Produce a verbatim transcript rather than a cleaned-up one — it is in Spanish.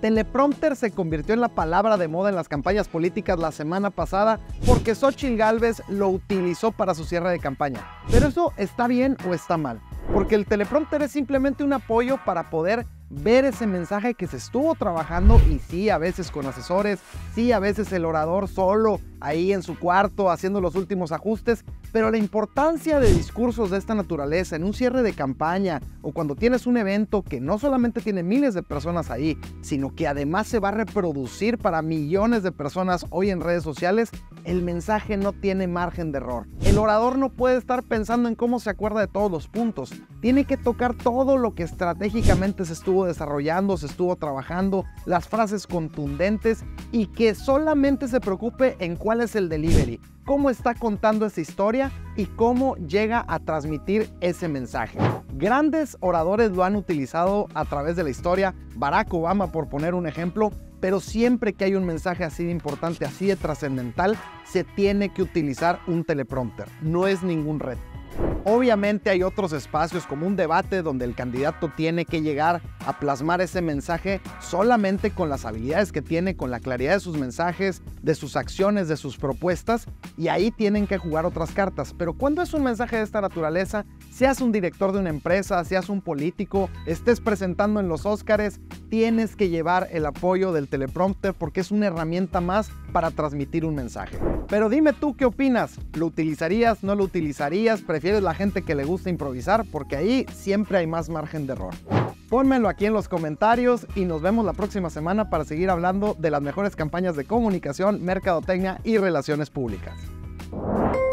teleprompter se convirtió en la palabra de moda en las campañas políticas la semana pasada porque Xóchitl Gálvez lo utilizó para su cierre de campaña. Pero eso está bien o está mal, porque el teleprompter es simplemente un apoyo para poder ver ese mensaje que se estuvo trabajando, y sí, a veces con asesores, sí, a veces el orador solo ahí en su cuarto haciendo los últimos ajustes, pero la importancia de discursos de esta naturaleza en un cierre de campaña o cuando tienes un evento que no solamente tiene miles de personas ahí, sino que además se va a reproducir para millones de personas hoy en redes sociales, el mensaje no tiene margen de error. El orador no puede estar pensando en cómo se acuerda de todos los puntos, tiene que tocar todo lo que estratégicamente se estuvo desarrollando, se estuvo trabajando, las frases contundentes, y que solamente se preocupe en cuál es el delivery, cómo está contando esa historia y cómo llega a transmitir ese mensaje. Grandes oradores lo han utilizado a través de la historia, Barack Obama por poner un ejemplo, pero siempre que hay un mensaje así de importante, así de trascendental, se tiene que utilizar un teleprompter, no es ningún reto. Obviamente hay otros espacios como un debate donde el candidato tiene que llegar a plasmar ese mensaje solamente con las habilidades que tiene, con la claridad de sus mensajes, de sus acciones, de sus propuestas, y ahí tienen que jugar otras cartas. Pero cuando es un mensaje de esta naturaleza, seas un director de una empresa, seas un político, estés presentando en los Óscares, tienes que llevar el apoyo del teleprompter porque es una herramienta más para transmitir un mensaje. Pero dime tú qué opinas, ¿lo utilizarías, no lo utilizarías? ¿Prefieres la gente que le gusta improvisar? Porque ahí siempre hay más margen de error. Pónmelo aquí en los comentarios y nos vemos la próxima semana para seguir hablando de las mejores campañas de comunicación, mercadotecnia y relaciones públicas.